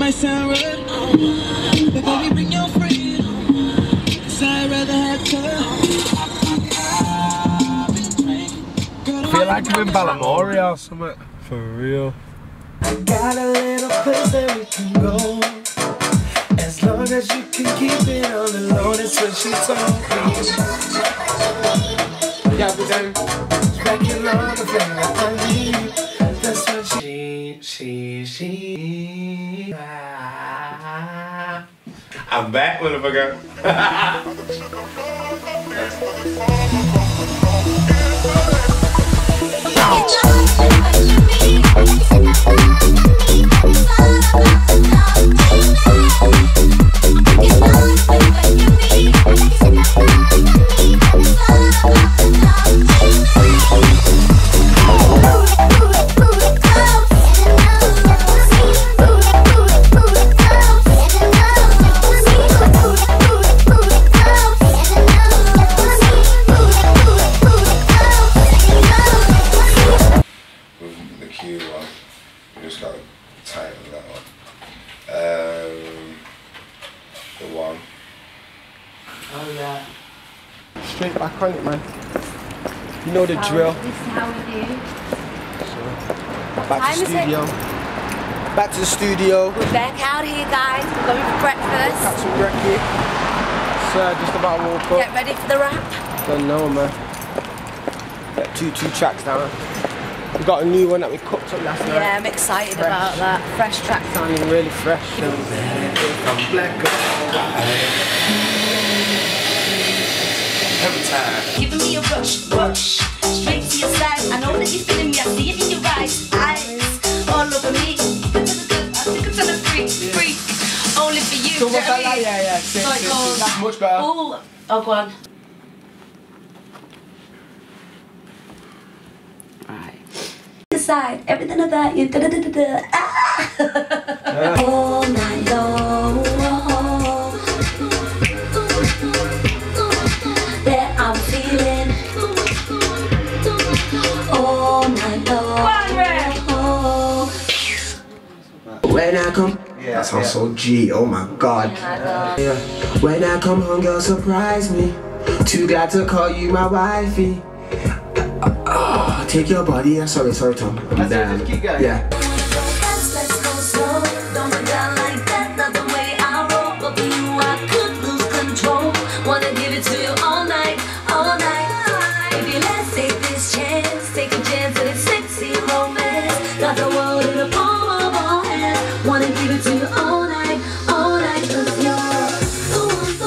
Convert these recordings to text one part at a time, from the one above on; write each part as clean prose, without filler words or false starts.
might sound rude, but baby, bring your friend, 'cause I'd rather have her. I feel like I'm in Ballamore or something. For real. I got a little place that we can go, as long as you can keep it on the low. That's what she told me. Yeah, but then Tracking all the things I need. That's what she. I'm back, motherfucker. Just got to tighten that one. The one. Oh yeah. Straight back on it, man. You know the drill. This is how we do. So, back to the studio. Back to the studio. We're back out here, guys. We're going for breakfast. Catch some brekkie. So just about woke up. Get ready for the wrap. Don't know, man. Got two tracks down. We got a new one that we cooked up last night. Yeah, I'm excited about that. Fresh track. Sounding really fresh. Every time. Giving me a rush, straight to your side. I know that you're feeling me, I see it in your eyes all over me. I think I'm trying to freak, only for you. So what's that like? Yeah. So it goes, that's much better. Oh, go on. Decide everything about you. All night long. That I'm feeling. All night long. When I come, that sounds so G. Oh my God. Yeah. When I come home, girl, surprise me. Too glad to call you my wifey. Take your body. Yeah, sorry, Tom. I'm down. Just keep going. Yeah. Let's go slow. Don't go down like that. Not the way I roll. But for you, I could lose control. Wanna give it to you all night, all night. Baby, let's take this chance. Take a chance at this sexy romance. Got the world in the palm of our hands. Wanna give it to you all night, all night. 'Cause you're the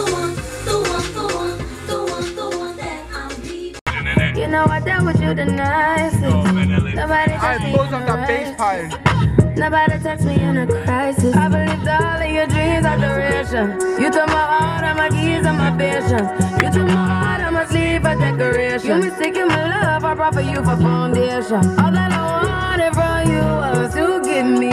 one that I'll be. You know I dealt with you the nicest. Nobody touched me in a rush. Nobody touched me in a crisis. I believed all of your dreams are duration. You took my heart, all my keys, and my patience. You took my heart, on my sleeve for decoration. You mistaken my love, I brought for you for foundation. All that I wanted from you was to give me.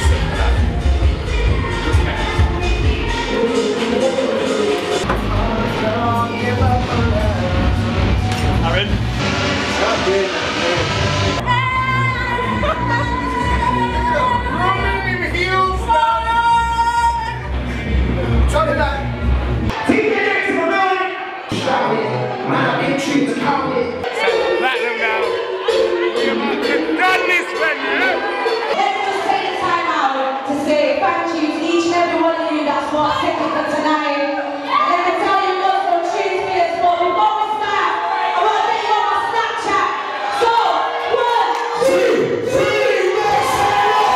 Aaron? Platinum now. We're about to done this one, yeah? Let's just take the time out to say thank you to each and every one of you that's bought tickets for tonight. Let me tell you lots of cheese beers, but before we start, I want to get you on my Snapchat. So, 1, 2, 3, let's go!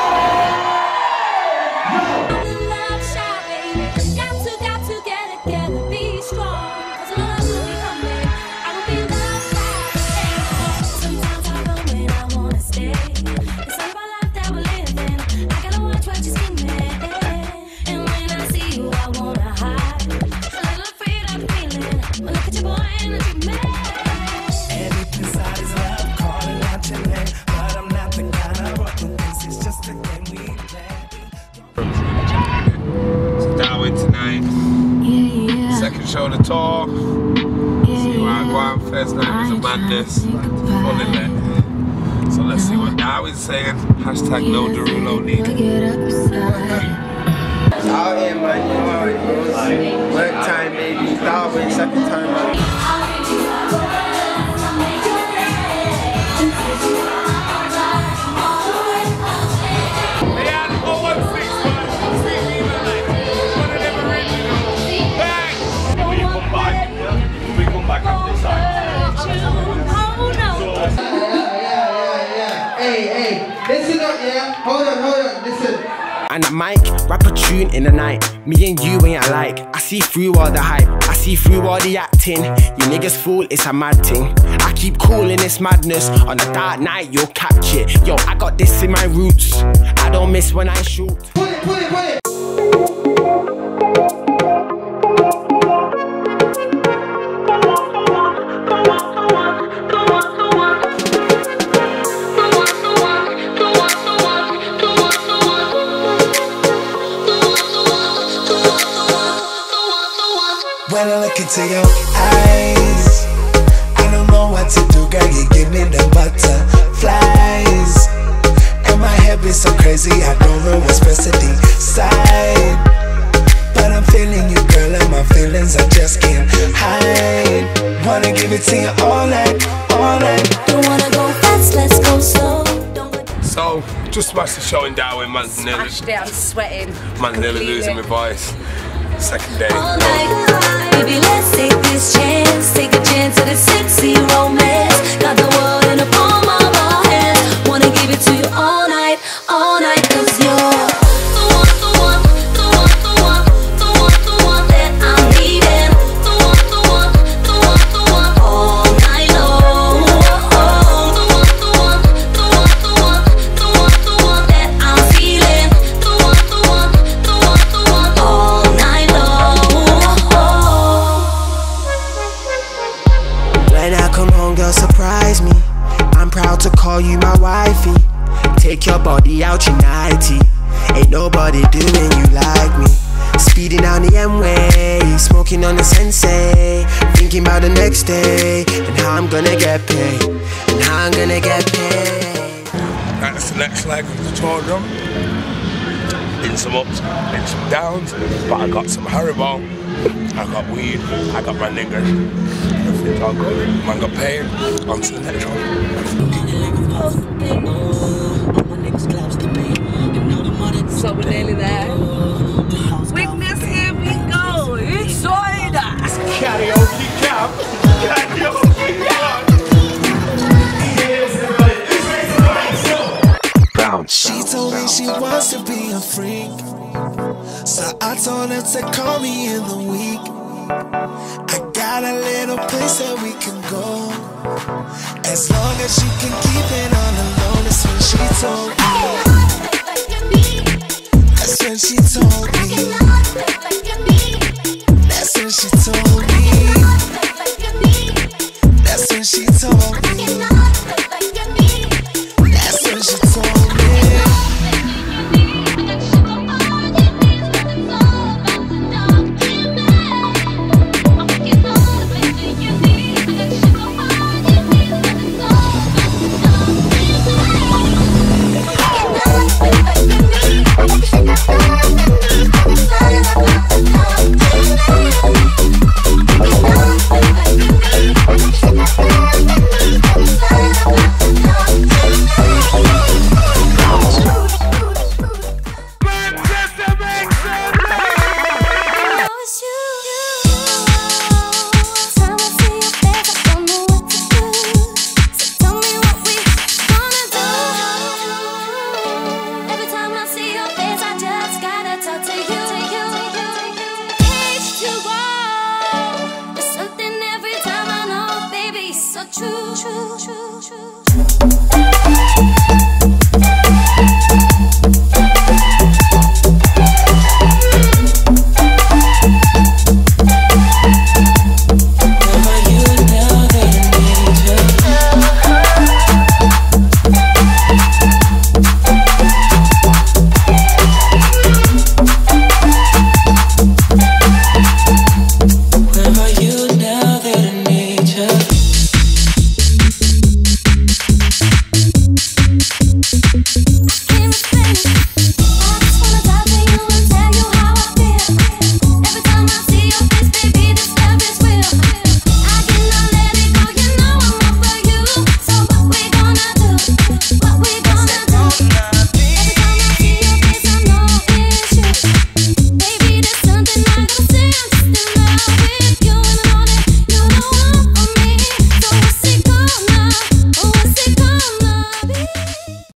Love shopping. Got to get together, be strong. 'Cause love will be coming. I will be love shopping. Sometimes I go when I wanna stay. It's all about life that we're living. I gotta watch what you're scheming. And when I see you, I wanna hide. A little afraid of the feeling. But look at your boy and look at me. Everything inside is love, calling out your name, but I'm not the kind of rock with this. It's just a game we play. So Darwin tonight. Second show of the tour. See where I go on. First night was a madness. Fully lit. So let's see what Darwin's saying. Hashtag no Derulo needed. hold on, listen. And I mic, rap a tune in the night. Me and you ain't alike. I see through all the hype, I see through all the acting. You niggas fool, it's a mad thing. I keep cool in this madness. On a dark night, you'll catch it. Yo, I got this in my roots. I don't miss when I shoot. Put it. When I look into your eyes, I don't know what to do, girl, you give me the butterflies. And my head be so crazy, I don't know what's best to decide. But I'm feeling you, girl, and my feelings I just can't hide. Wanna give it to you all night. Don't wanna go fast, let's go slow. So, just smashed the show in Darwin, man's nearly. Smashed it, I'm sweating. Man's nearly losing my voice. Second day. All night, baby, let's take this chance. Take a chance at a sexy romance. Got the world in the palm of our hands. Wanna give it to you all night, 'cause you're the one that I'm needing. The one, all night long. The one that I'm feeling. The one, all night long. When I come home, girl, surprise me. I'm proud to call you my wifey. Take your body out your nighty. Ain't nobody doing you like me. Speeding down the M-way, smoking on the sensei. Thinking about the next day, and how I'm gonna get paid. That's the next leg of the tour drum. In some ups, in some downs, but I got some Haribo, I got weed, I got my niggas. Everything's all good. Man got paid. On to the next one. So we're nearly there. Witness, here we go. Inside us. Karaoke camp. She told me she wants to be a freak, so I told her to call me in the week. I got a little place that we can go, as long as she can keep it on the low. That's when she told me. That's when she told me. That's when she told me. That's when she told me. That's when she told me. True.